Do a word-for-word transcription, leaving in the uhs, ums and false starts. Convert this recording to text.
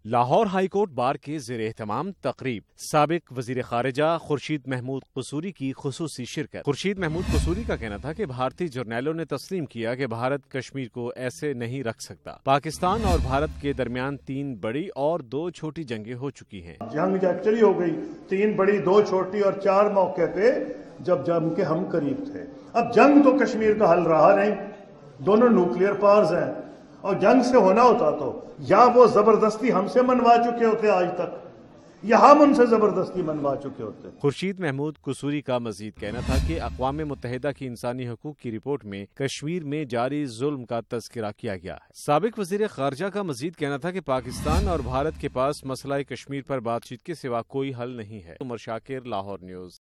Lahore high court bar के ज़ेर एहतमाम तकरीब साबिक वजीर खारिजा खुर्शीद महमूद कसूरी की खुसूसी शिरकत। खुर्शीद महमूद कसूरी का कहना था कि भारतीय जर्नैलों ने तस्लीम किया कि भारत कश्मीर को ऐसे नहीं रख सकता। पाकिस्तान और भारत के दरमियान तीन बड़ी और दो छोटी जंगें हो चुकी हैं। जंग एक्चुअली हो गई, तीन बड़ी दो छोटी और चार मौके पे जब जंग के हम करीब थे। अब जंग तो कश्मीर का हल रहा नहीं, दोनों न्यूक्लियर पावर्स हैं और जंग से होना होता तो या वो जबरदस्ती हमसे मनवा चुके होते आज तक, या हम उनसे जबरदस्ती मनवा चुके होते। खुर्शीद महमूद कसूरी का मजीद कहना था कि अक़वाम मुत्तहिदा की इंसानी हकूक की रिपोर्ट में कश्मीर में जारी जुल्म का तज़किरा किया गया है। साबिक वजीर खारजा का मजीद कहना था कि पाकिस्तान और भारत के पास मसला कश्मीर पर बातचीत के सिवा कोई हल नहीं है। उमर शाकिर, लाहौर न्यूज।